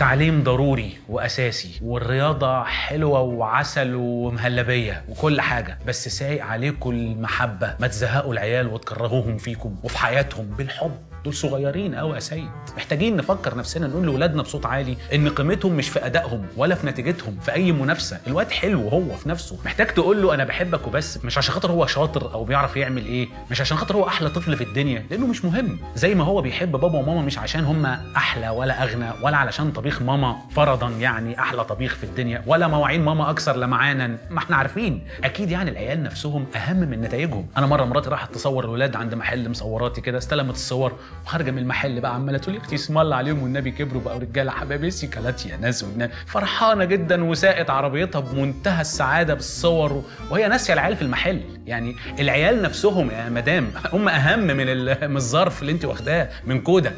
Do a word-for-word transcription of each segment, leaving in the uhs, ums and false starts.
التعليم ضروري واساسي، والرياضه حلوه وعسل ومهلبيه وكل حاجه، بس سايق عليكم المحبه، ما تزهقوا العيال وتكرهوهم فيكم وفي حياتهم بالحب. دول صغيرين قوي يا سيد، محتاجين نفكر نفسنا، نقول لاولادنا بصوت عالي ان قيمتهم مش في ادائهم ولا في نتيجتهم في اي منافسه. الواد حلو هو في نفسه، محتاج تقول له انا بحبك وبس، مش عشان خاطر هو شاطر او بيعرف يعمل ايه، مش عشان خاطر هو احلى طفل في الدنيا، لانه مش مهم. زي ما هو بيحب بابا وماما مش عشان هم احلى ولا اغنى، ولا علشان طبيخ ماما فرضا يعني احلى طبيخ في الدنيا، ولا مواعين ماما اكثر لمعانا. ما احنا عارفين اكيد يعني العيال نفسهم اهم من نتائجهم. انا مره مراتي راحت تصور الولاد عند محل مصوراتي كده، استلمت الصور وخارجه من المحل بقى عماله تقول لي اختي اسم الله عليهم والنبي كبروا بقوا رجاله حبايبي كلات يا ناس والنبي. فرحانه جدا وساقت عربيتها بمنتهى السعاده بالصور، وهي ناسيه العيال في المحل. يعني العيال نفسهم يا مدام هم اهم من من الظرف اللي انت واخداه من كودك.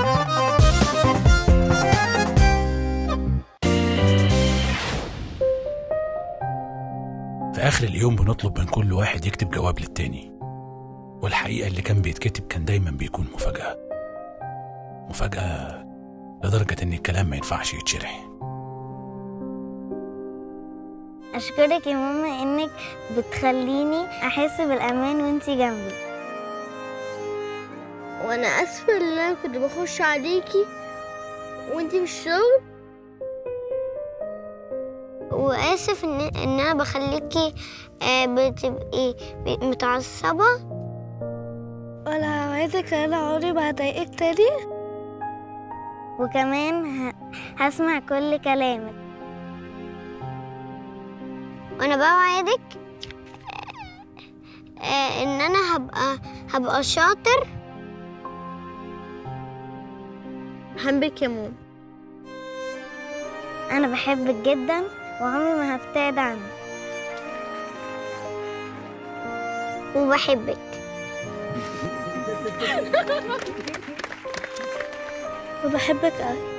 في آخر اليوم بنطلب من كل واحد يكتب جواب للتاني، والحقيقة اللي كان بيتكتب كان دايما بيكون مفاجأة. مفاجأة لدرجة إن الكلام ما ينفعش يتشرح. أشكرك يا ماما إنك بتخليني أحس بالأمان وإنتي جنبي. وأنا آسفة إن أنا كنت بخش عليكي وإنتي في الشغل، وآسف إن إن أنا بخليكي بتبقي متعصبة. ولا هوعدك إن أنا عمري ما هضايقك تاني، وكمان هسمع كل كلامك. وانا بوعدك ان انا هبقى هبقى شاطر. بحبك يا ماما. انا بحبك جدا وعمري ما هبتعد عنك. وبحبك. وبحبك قوي.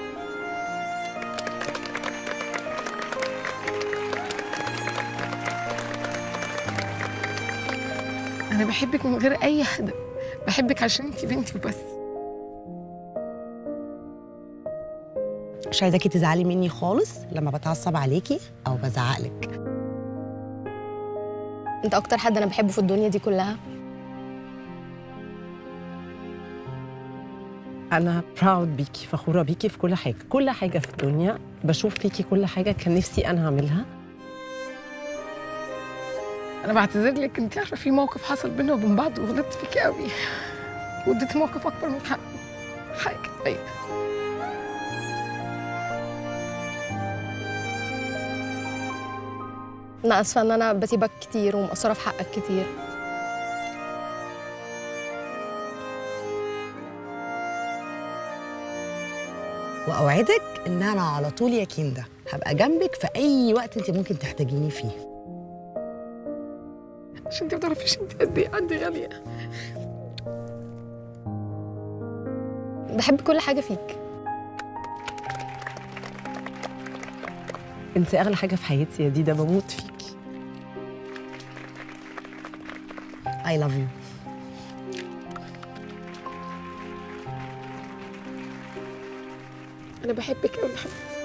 أنا بحبك من غير أي هدف، بحبك عشان أنتي بنتي وبس. مش عايزاكي تزعلي مني خالص لما بتعصب عليكي أو بزعقلك. أنت أكتر حد أنا بحبه في الدنيا دي كلها. أنا براود بيكي، فخورة بيكي في كل حاجة، كل حاجة في الدنيا بشوف فيكي كل حاجة كان نفسي أنا أعملها. أنا بعتذر لك، أنت عارفة في موقف حصل بينا وبين بعض وغلطت فيكي قوي، واديت موقف أكبر من حق حاجة. أيوة. أنا آسفة إن أنا بسيبك كتير ومقصرة في حقك كتير. وأوعدك إن أنا على طول يا كندا هبقى جنبك في أي وقت أنت ممكن تحتاجيني فيه. عشان أنت ما تعرفيش أنت قد إيه عندي غالية. بحب كل حاجة فيك. أنت أغلى حاجة في حياتي يا ديدا، بموت فيكي. I love you. أنا بحبك أوي يا حبيبتي.